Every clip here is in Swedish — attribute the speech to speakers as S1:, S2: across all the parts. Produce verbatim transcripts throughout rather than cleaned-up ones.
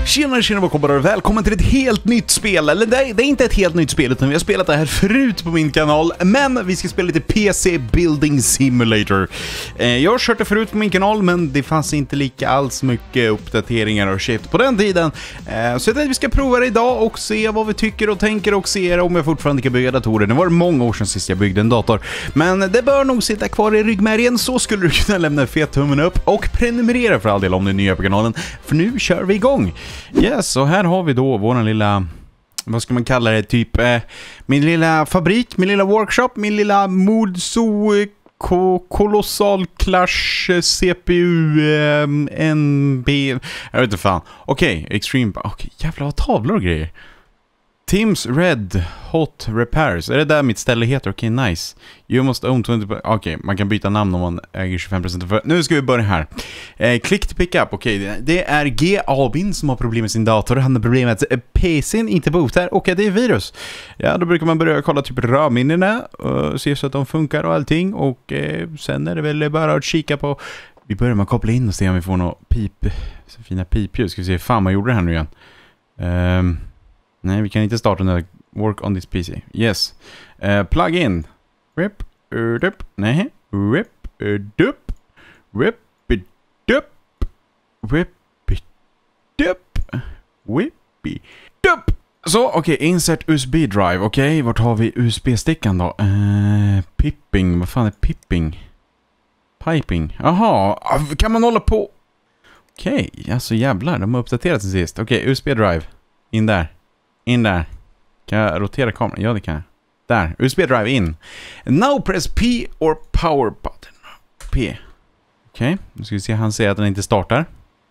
S1: Tjena, tjena, kompisar, välkommen till ett helt nytt spel. Eller det, det är inte ett helt nytt spel, utan vi har spelat det här förut på min kanal. Men vi ska spela lite P C Building Simulator. eh, Jag har kört det förut på min kanal, men det fanns inte lika alls mycket uppdateringar och shit på den tiden. eh, Så jag tänkte att vi ska prova det idag och se vad vi tycker och tänker, och se om jag fortfarande kan bygga datorer. Det var många år sedan sist jag byggde en dator, men det bör nog sitta kvar i ryggmärgen. Så skulle du kunna lämna en fet tummen upp och prenumerera för all del om du är nya på kanalen. För nu kör vi igång. Yes, så här har vi då våran lilla, vad ska man kalla det, typ eh, min lilla fabrik, min lilla workshop, min lilla Modso ko kolossal clash C P U eh, N B, jag vet inte fan. Okej, okay, extreme, okej, okay, jävlar vad tavlor och grejer. Teams Red Hot Repairs. Är det där mitt ställe heter? Okej, okay, nice. You must own twenty... Okej, okay, man kan byta namn om man äger tjugofem procent för... Nu ska vi börja här. Eh, click to pick up. Okej, okay, det, det är G. Albin som har problem med sin dator. Han har problemet att P C:n inte bootar. Okej, okay, det är virus. Ja, då brukar man börja kolla typ RAM-minnena och se så att de funkar och allting. Och eh, sen är det väl bara att kika på... Vi börjar med att koppla in och se om vi får något pip... Så fina pipljus. Ska vi se, fan man gjorde det här nu igen. Ehm... Um, Nej, vi kan inte starta den. Work on this P C. Yes. Uh, plug in. Rip. Rip. Nej. Rip. Dup. Rip. Dup. Rip. Dup. Whip. Dup. Så, okej. Okay, insert U S B-drive. Okej, okay, vart har vi U S B-stickan då? Uh, pipping. Vad fan är pipping? Piping. Jaha. Kan man hålla på? Okej, okay, alltså jävlar. De har uppdaterat sen sist. Okej, okay, U S B-drive. In där. In där. Kan jag rotera kameran? Ja, det kan jag. Där. U S B-drive in. Now press P or power button. P. Okej. Okay. Nu ska vi se. Han säger att den inte startar.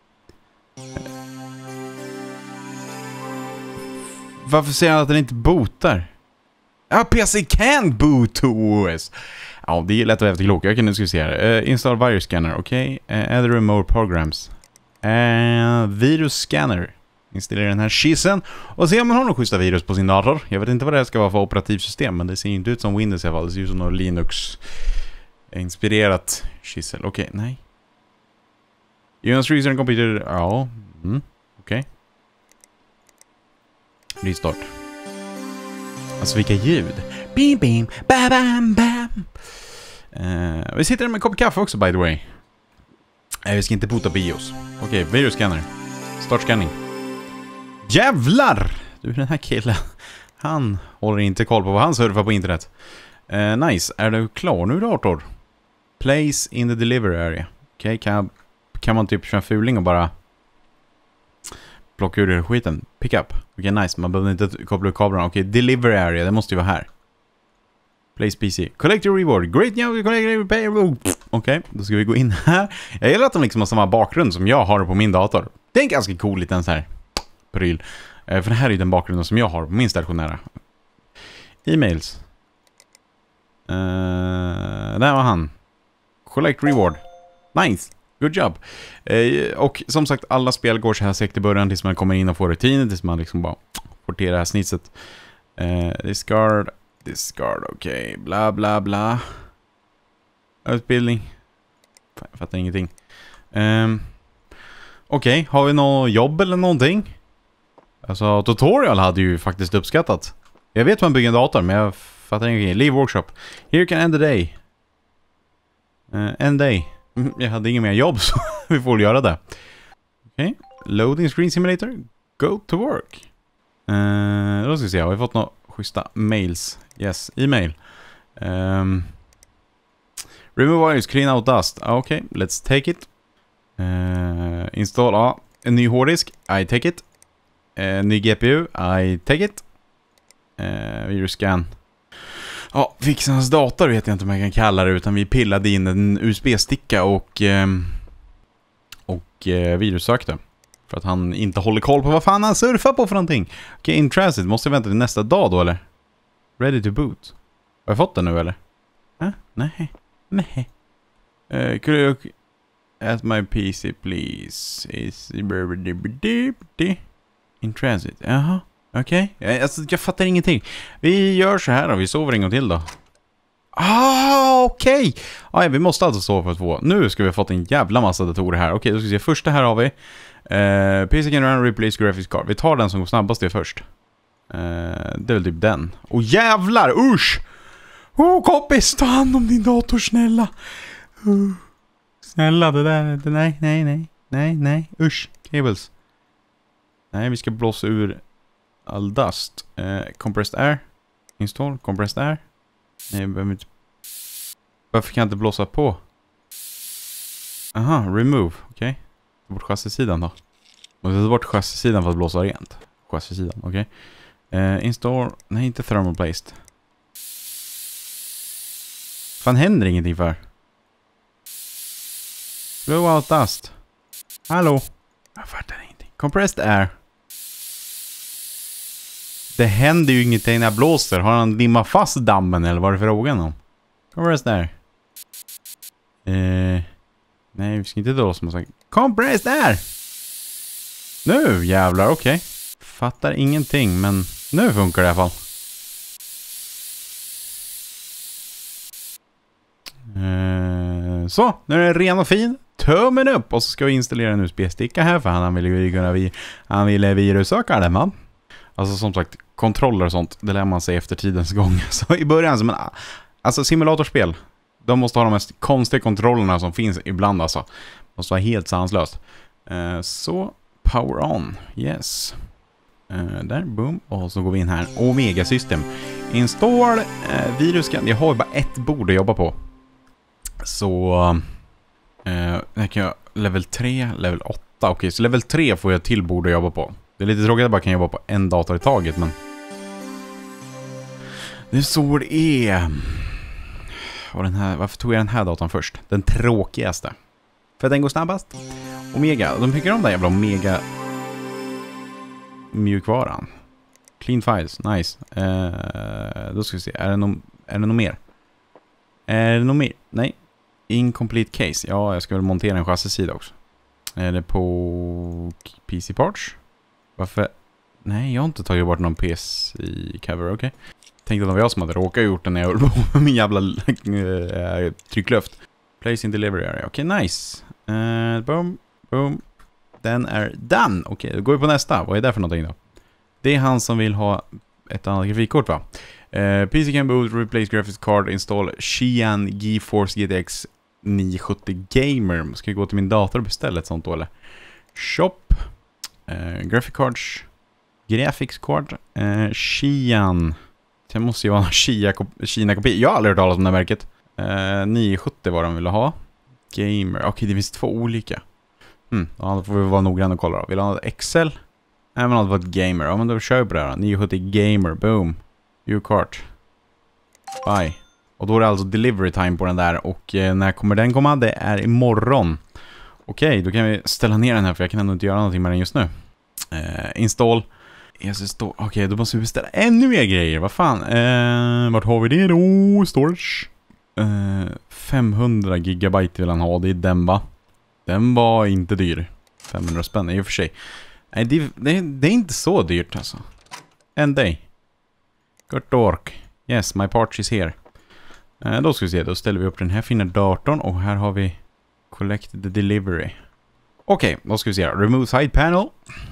S1: Varför säger han att den inte bootar? Ja, P C can boot to O S. Ja, det är lätt att vara efterklok. Okej, nu ska vi se här. Uh, install virus scanner. Okej. Okay. Uh, add remote programs. Uh, virus scanner. Installera den här skissen och se om man har någon schyssta virus på sin dator. Jag vet inte vad det här ska vara för operativsystem, men det ser inte ut som Windows i alla fall. Det ser ut som något Linux-inspirerat skissel. Okej, okay, nej. Units reason computer... Ja, mm, okej. Okay. Restart. Alltså vilka ljud. Bim, bim, bam, bam, bam. Uh, vi sitter med en kopp kaffe också, by the way. Uh, vi ska inte bota BIOS. Okej, okay, virus scanner. Start scanning. Jävlar! Du, den här killen, han håller inte koll på vad han surfar på internet. uh, Nice, är du klar nu dator? Place in the delivery area. Okej, okay, kan, kan man typ köra fuling och bara plocka ur det skiten? Pick up. Okej, okay, nice, man behöver inte koppla ur kablarna. Okej, okay, delivery area, det måste ju vara här. Place P C. Collect your reward. Great new collect your payroll. Okej, okay, då ska vi gå in här. Jag gillar att de liksom har samma bakgrund som jag har på min dator. Det är en ganska cool liten så här pryl. Eh, för det här är ju den bakgrunden som jag har på min stationära. E-mails. Uh, där var han. Collect reward. Nice. Good job. Uh, och som sagt, alla spel går så här segt i början tills man kommer in och får rutiner, tills man liksom bara får till det här snitset. Uh, discard. Discard. Okej. Okay. Bla bla bla. Utbildning. Fan, jag fattar ingenting. Um, Okej, okay. Har vi något jobb eller någonting? Alltså, tutorial hade ju faktiskt uppskattat. Jag vet man bygger en dator, men jag fattar ingenting. Leave workshop. Here can end the day. Uh, end day. Jag hade ingen mer jobb, så vi får göra det. Okej. Okay. Loading screen simulator. Go to work. Uh, då ska vi se. Har vi fått några schyssta mails? Yes, e-mail. Um, remove wires, clean out dust. Okej, okay. Let's take it. Uh, install. Ja, en ny hårddisk. I take it. Uh, ny G P U. I take it. Uh, virus scan. Ja, fixa hans dator vet jag inte om jag kan kalla det, utan vi pillade in en U S B-sticka och um, och uh, virussökte. För att han inte håller koll på vad fan han surfar på för någonting. Okej, okay, in transit. Måste jag vänta till nästa dag då, eller? Ready to boot. Har jag fått den nu, eller? Äh? Nej. Nej. Uh, could you... At my P C, please. Is in transit. Jaha, okej. Okay. Alltså, jag fattar ingenting. Vi gör så här då. Vi sover en gång till då. Ah, okej. Okay. Ah, ja, vi måste alltså stå för två. Nu ska vi ha fått en jävla massa datorer här. Okej, okay, då ska vi se. Första här har vi. Uh, P C can run replace graphics card. Vi tar den som går snabbast det först. Uh, det är väl typ den. Åh oh, jävlar, usch! Oh, kompis, ta hand om din dator, snälla. Uh. Snälla, det där, det, nej, nej, nej, nej, nej, usch, cables. Nej, vi ska blåsa ur all dust. Uh, compressed air. Install, compressed air. Nej, jag behöver inte. Varför kan jag inte blåsa på? Aha, remove, okej. Okay. Ta bort chassisidan då. Och ta bort chassisidan för att blåsa rent. Chassisidan, okej. Okay. Uh, install, nej inte thermal placed. Fan händer ingenting för. Blow out dust. Hallå? Jag fattar ingenting. Compressed air. Det händer ju ingenting när jag blåser. Har han dimmat fast dammen eller vad är det frågan om? Compressed air. Eh, nej, vi ska inte dra som sagt. Compressed air! Nu jävlar, okej. Okay. Fattar ingenting, men nu funkar det i alla fall. Eh, så, nu är den ren och fin. Tömmen upp och så ska vi installera en U S B-sticka här för han vill ju kunna vi han ville virussöka den, man. Alltså som sagt, kontroller och sånt, det lär man sig efter tidens gång. Så i början, så, men, alltså simulatorspel, de måste ha de mest konstiga kontrollerna som finns ibland alltså. Måste vara helt sanslöst. Uh, så, power on, yes. Uh, där, boom. Och så går vi in här, Omega System. Install, uh, virusscan. Jag har ju bara ett bord att jobba på. Så, uh, det kan jag, level tre, level åtta. Okej, okay, så level tre får jag till bord att jobba på. Det är lite tråkigt att jag bara kan jobba på en dator i taget, men det är så det är. Och den här, varför tog jag den här datorn först? Den tråkigaste. För att den går snabbast. Omega, de tycker om den jävla Omega mjukvaran. Clean files, nice. Uh, då ska vi se, är det någon, är det någon mer? Är det någon mer? Nej. Incomplete case. Ja, jag ska väl montera en chassisida också. Är det på P C Parts? Varför? Nej, jag har inte tagit bort någon P C-cover, okej. Okay. Tänkte att det var jag som hade råkat gjort den när jag höll på med min jävla äh, tryckluft. Place in delivery area. Okej, okay, nice. Uh, boom, boom. Den är done. Okej, okay, då går vi på nästa. Vad är det för någonting då? Det är han som vill ha ett annat grafikkort, va? Uh, P C can boot, replace graphics card, install Xi'an GeForce G T X niohundrasjuttio Gamer. Ska jag gå till min dator och beställa ett sånt då, eller? Shop. Uh, graphic cards. Graphics card. Uh, Xi'an. Det måste ju vara en Kina-kopia. Jag har aldrig hört talas om det här märket. Uh, niohundrasjuttio var de ville ha. Gamer. Okej, okay, det finns två olika. Mm, då får vi vara noggrann och kolla då. Vill ha Excel? Nej, men det var ett gamer. Ja, men då kör vi på det här då. niohundrasjuttio Gamer. Boom. View-kart. Bye. Och då är det alltså delivery time på den där. Och eh, när kommer den komma? Det är imorgon. Okej, okay, då kan vi ställa ner den här för jag kan ändå inte göra någonting med den just nu. Uh, install. Okej, okay, då måste vi beställa ännu mer grejer. Vad fan? Uh, vart har vi det då? Storage. Uh, femhundra gigabyte vill han ha. Det är den, va? Den var inte dyr. femhundra spänn i och för sig. Nej, det, det, det är inte så dyrt alltså. En day. Good work. Yes, my parts is here. Uh, då ska vi se, då ställer vi upp den här fina datorn. Och här har vi collect the delivery. Okej, okay, då ska vi se. Remove side panel.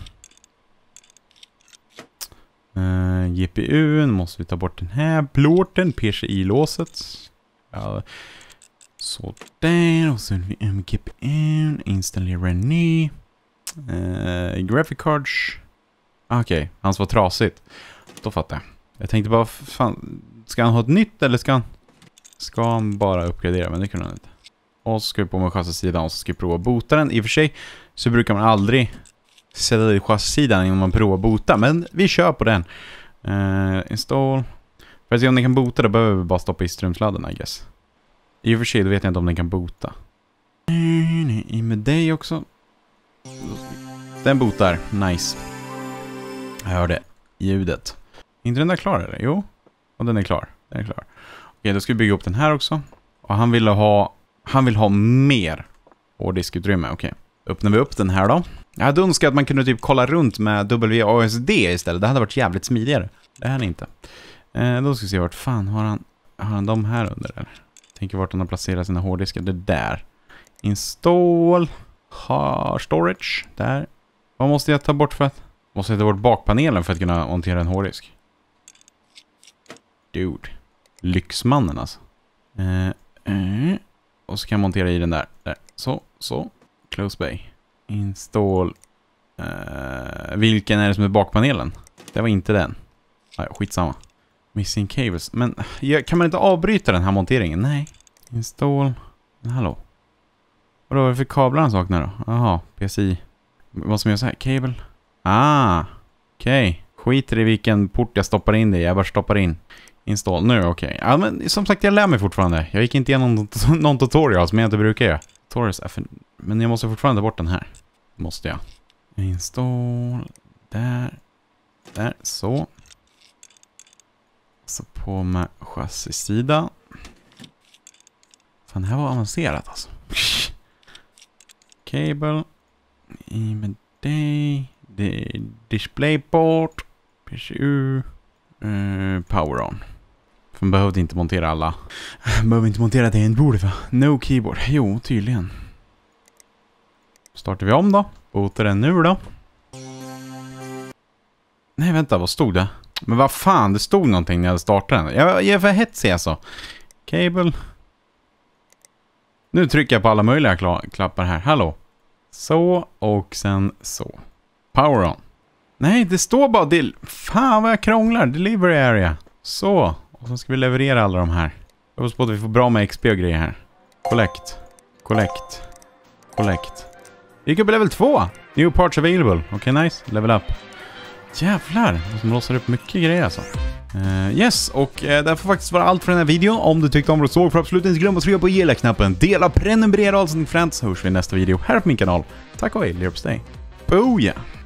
S1: Uh, G P U, måste vi ta bort den här plåten, P C I-låset. Ja, så där, och så är vi M G P U, installera en ny. Uh, graphic cards. Okej, okay, hans var trasigt. Då fattar jag. Jag tänkte bara, fan, ska han ha ett nytt eller ska han, ska han bara uppgradera? Men det kunde han inte. Och så ska vi på med chassisidan och så ska vi prova bota den. I och för sig så brukar man aldrig sätta dit chassisidan innan man provar bota. Men vi kör på den. Uh, install. För att se om den kan bota då behöver vi bara stoppa i strömsladden, I guess. I och för sig då vet jag inte om den kan bota. I med dig också. Den botar. Nice. Jag hörde ljudet. Inte den där klar eller? Jo. Och den är klar. Den är klar. Okej, då ska vi bygga upp den här också. Och han vill ha han vill ha mer hårddiskutrymme. Okej. Öppnar vi upp den här då. Jag hade önskat att man kunde typ kolla runt med W A S D istället. Det hade varit jävligt smidigare. Det här är inte. Eh, då ska vi se vart fan har han. Har han de här under eller? Tänker vart han har placerat sina hårddiskar. Det där. Install. Ha, storage. Där. Vad måste jag ta bort för att... Måste jag ta bort bakpanelen för att kunna montera en hårddisk? Dude. Lyxmannen alltså. Eh, eh. Och så kan jag montera i den där. där. Så, så. Close bay. Install. Eh, vilken är det som är bakpanelen? Det var inte den. Ah, ja, skitsamma. Missing cables. Men kan man inte avbryta den här monteringen? Nej. Install. Hallå. Vadå är det för kablar han saknar då? Jaha, P S I. Vad som jag säger? Cable. Ah, okej. Okay. Skiter i vilken port jag stoppar in det. Jag bara stoppar in. Install. Nu, okej. Okay. Ja, men som sagt, jag lär mig fortfarande. Jag gick inte igenom någon, någon tutorial som jag inte brukar göra. Tutorials är för... Men jag måste fortfarande ta bort den här. Måste jag. Install. Där. Där, så. Så på med chassisida. Fan, det här var avancerat alltså. Cable. I med dig. Det DisplayPort. P C U. Uh, power on. För man behövde inte montera alla. Man behöver inte montera tangentbordet va? No keyboard. Jo, tydligen. Startar vi om då. Bootar den nu då. Nej, vänta, vad stod det? Men vad fan, det stod någonting när jag startade den. Jag, jag är för hetsig alltså. Cable. Nu trycker jag på alla möjliga kla- klappar här. Hallå. Så, och sen så. Power on. Nej, det står bara till. Fan vad jag krånglar. Delivery area. Så. Och så ska vi leverera alla de här. Jag hoppas på att vi får bra med X P och grejer här. Collect. Collect. Collect. Vi gick upp i level två. New parts available. Okej, okay, nice. Level up. Jävlar. Som låser upp mycket grejer alltså. Uh, yes, och uh, det får faktiskt vara allt för den här videon. Om du tyckte om det så får absolut inte glömma att trycka på gilla-knappen. Dela, prenumerera och allt sånt. Friends. Hörs vi i nästa video här på min kanal. Tack och hej, leverpastej. Booyah!